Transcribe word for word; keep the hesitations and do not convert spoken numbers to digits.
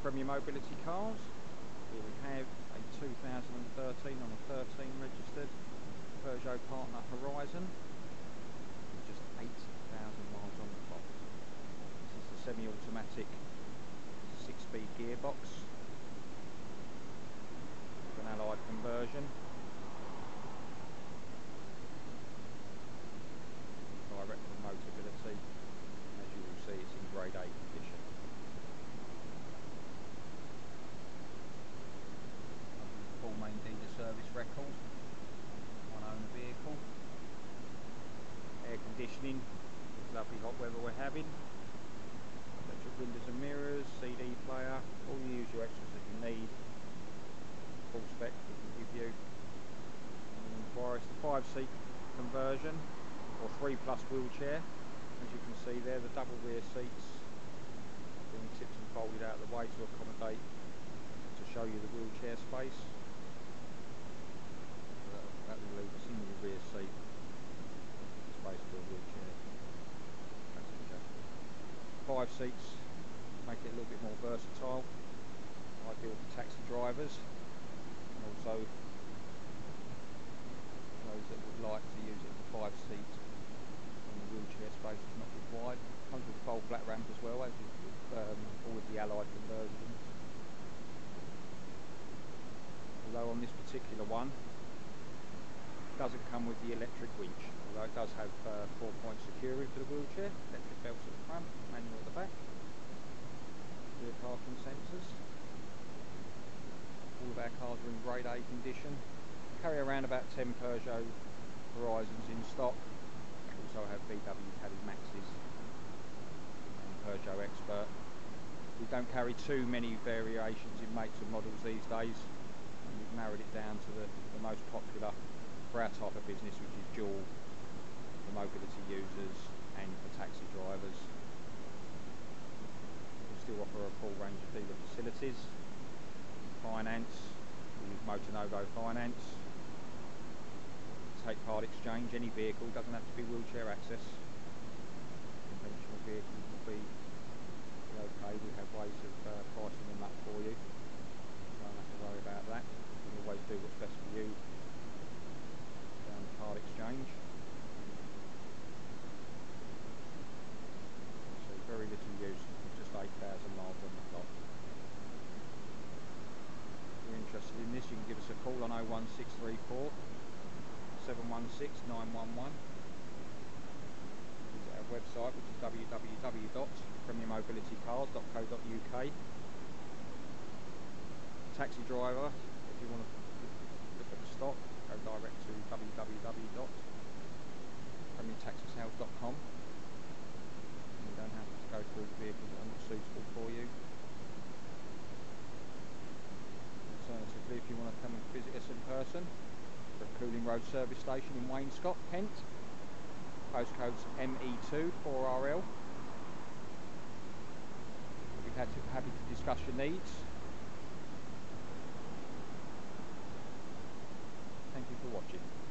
Premier Mobility Cars. Here we have a two thousand thirteen on a thirteen registered Peugeot Partner Horizon with just eight thousand miles on the clock. This is the semi-automatic six-speed gearbox with an allied conversion. Direct from Motability. As you will see, it's in grade A condition. Full main dealer service record, one owner vehicle, air conditioning, lovely hot weather we're having, electric windows and mirrors, C D player, all the usual extras that you need, full spec we can give you. And it's the five seat conversion, or three plus wheelchair. As you can see there, the double rear seats being tipped and folded out of the way to accommodate, to show you the wheelchair space. That will leave a single rear seat space for a wheelchair. Five seats make it a little bit more versatile, ideal for taxi drivers, and also those that would like to use it for five seats when the wheelchair space is not required. Comes with a full flat ramp as well, as with um, all of the allied conversions. Although on this particular one, it doesn't come with the electric winch, although it does have uh, four point securing for the wheelchair, electric belts at the front, manual at the back, rear parking sensors. All of our cars are in grade A condition. Carry around about ten Peugeot Horizons in stock. Also have V W Caddy Maxes and Peugeot Expert. We don't carry too many variations in makes and models these days, and we've narrowed it down to the, the most popular for our type of business, which is dual for mobility users and for taxi drivers. We still offer a full range of dealer facilities, finance, we use Motonovo Finance. Take part exchange, any vehicle, doesn't have to be wheelchair access. Conventional vehicles will be, be okay, we have ways of uh, pricing them up for you, so don't have to worry about that. We always do what's best for you down the part exchange. So very little use, just eight thousand miles on the clock. If you're interested in this, you can give us a call on oh one six three four, seven one six, nine one one. Visit our website, which is w w w dot premier mobility cars dot co dot u k. Taxi driver, if you want to look at the stock, go direct to w w w dot premier taxi sales dot com. You don't have to go through the vehicles that are not suitable for you. Alternatively, if you want to come and visit us in person, at Cooling Road Service Station in Wainscott, Kent. Postcode's M E two four R L. We'll be happy to discuss your needs. Thank you for watching.